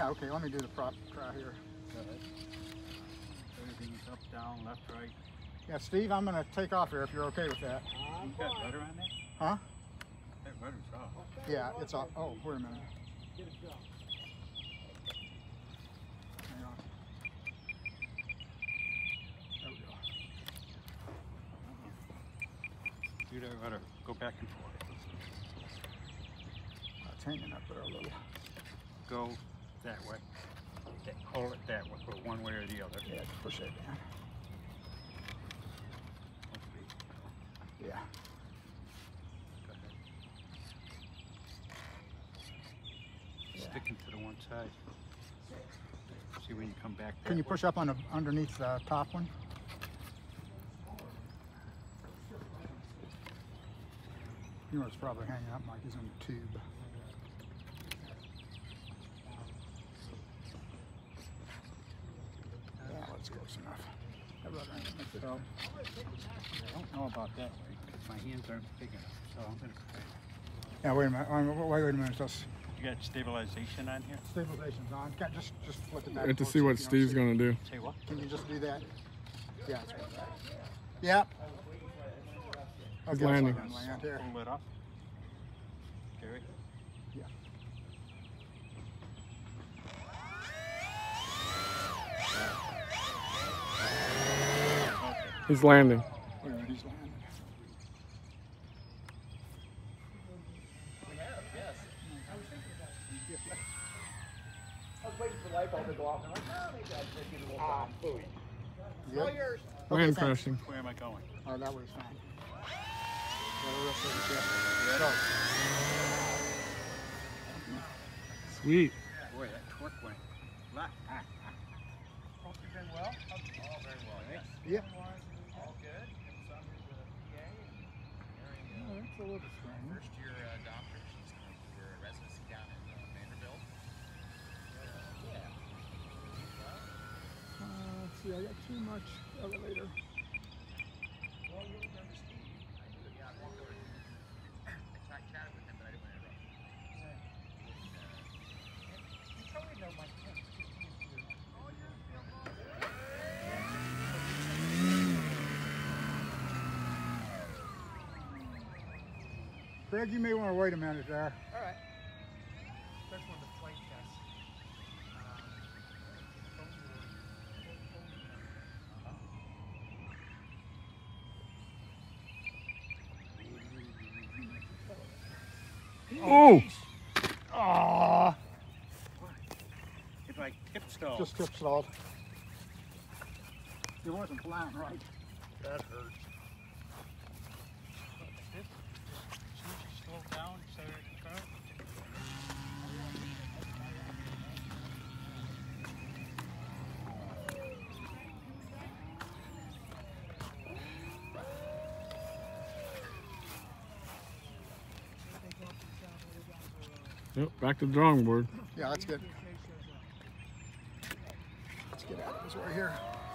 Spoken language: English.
okay, let me do the prop try here. Everything is up, down, left, right. Yeah, Steve, I'm gonna take off here if you're okay with that. You got butter on there? Huh? That butter's off. Yeah, it's off. Oh, wait a minute. Hang on. There we go. You gotta go back and forth. It's hanging up there a little. Go that way. Hold it that way, or one way or the other. Yeah, push it down. Yeah. Go ahead. Sticking to the one side. See when you come back. Can you push up on the, underneath the top one? You know, it's probably hanging up like he's in a tube. Yeah, that's close enough. That rubber ain't gonna fit out. I don't know about that way, because my hands aren't big enough, so I'm gonna try. Yeah, wait a minute. Wait a minute. Just You got stabilization on here? stabilization's on. Just flip it back. We have to close see so what you don't Steve's see gonna do. Say what? Can you just do that? Yeah, that's right. Yep. He's landing. Land here. Pull it up. Gary? Yeah. He's landing. Wait a minute, he's landing. I was waiting for the light bulb to go off, and I'm like, oh, maybe I'd just give it a little time. You All good? yours. Land thanks. crashing. Where am I going? Oh, that was fine. Go. Sweet. Boy, that torque went left. Hope you've been well. All very well, yes. Yep. All good. Son is a PA and Oh, that's a little strange. first year doctor. She's going through her residency down in Vanderbilt. Let's see, I got too much elevator. Well, you'll remember Steve. I knew that, I walked over to him. I chatted with him, but I didn't want to interrupt. You totally know my friend. Greg, you may want to wait a minute there. All right. That's one of the flight tests. Oh! Aww. If I tip stall. Just tip stalled. It wasn't flying right. That hurts. As soon as you slow down, so it can turn. Yep, back to the drawing board. Yeah, that's good. Let's get out of this right here.